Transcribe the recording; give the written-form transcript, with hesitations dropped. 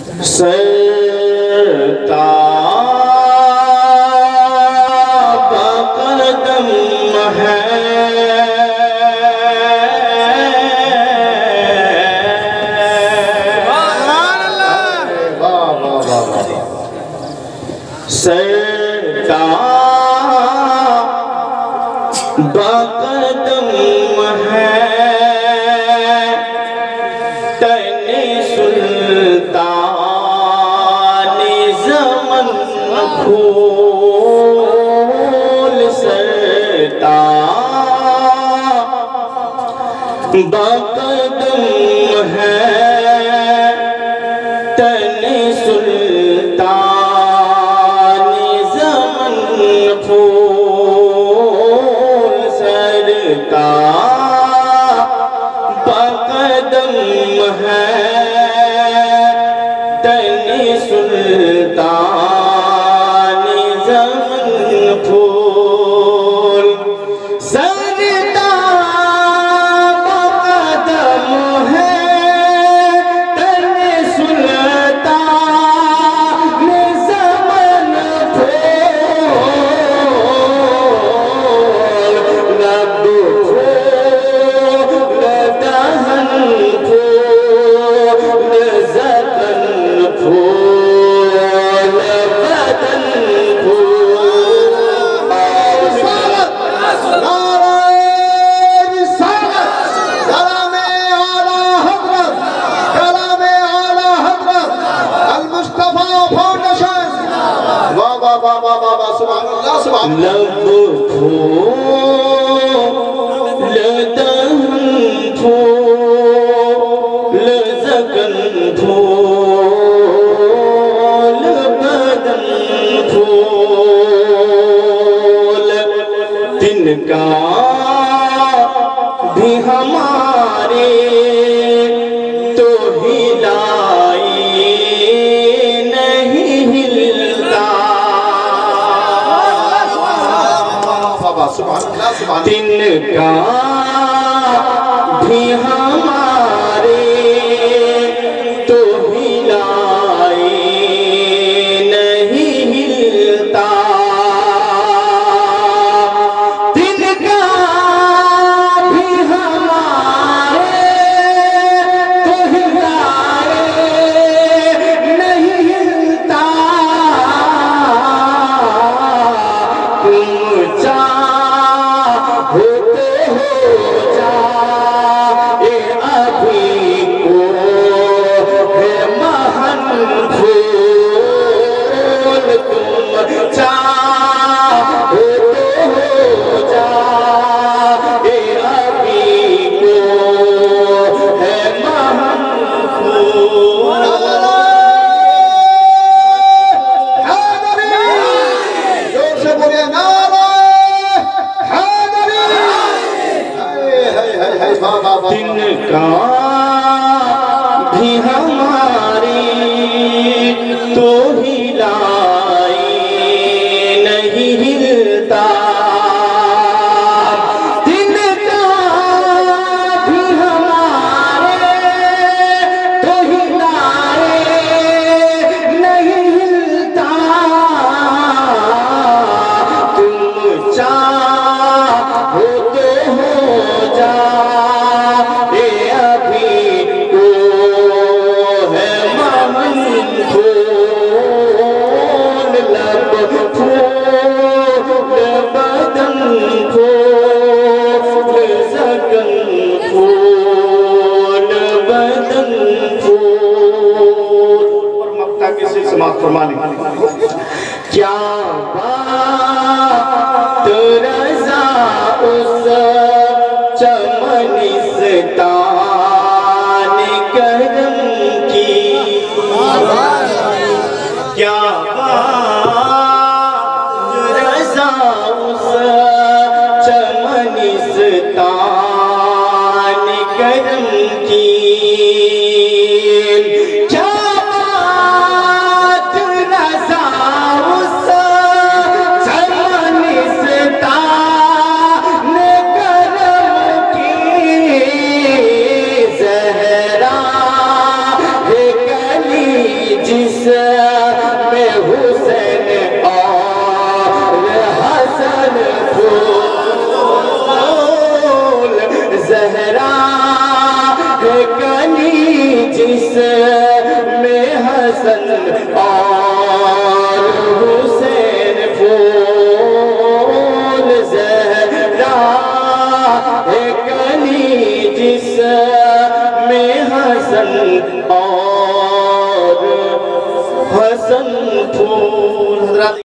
सरताब कदम है सरताब कदम है तने सुल्तान ज़मन फूल सरताब कदम है तने सुल्तान ज़मन फूल सरताब कदम है तने सुल्तान ज़मन फूल सरताब कदम है तने सुल्तान ज़मन फूल लब फूल दहन फूल ज़कन फूल बदन फूल रिसालत कलामे आला हज़रत अल मुस्तफा फाउंडेशन वाह वाह वाह वाह वाह सुभान अल्लाह सुभान लब फूल दहन फूल ज़कन फूल बदन फूल तिनका भी हमारे तो हिलाई नहीं हिलता सुभान अल्लाह सुभान तिनका भी हमारे तो हिलाई नहीं हिलता तिनका भी हमारे तो हिलाई नहीं हिलता तुम होते हो जाए अभी को है महन फूल तुम चाहते हो जाए अभी को है महन फूल जोर से बोलिए नारा तिनका भी हमारी तो हिलाई नहीं हिलता तिनका भी हमारे तो हिलाई नहीं हिलता तुम चाहोते हो जा अभी को है महन फूल लब फूल बदन फूल ज़कन फूल बदन फूल और मक्ता के से समाप्त फरमाने क्या बात रज़ा उस चमनिस्तान करम की क्या बात रज़ा उस चमनिस्तान करम की क्या बात रज़ा उस चमनिस्तान और हुसैन फूल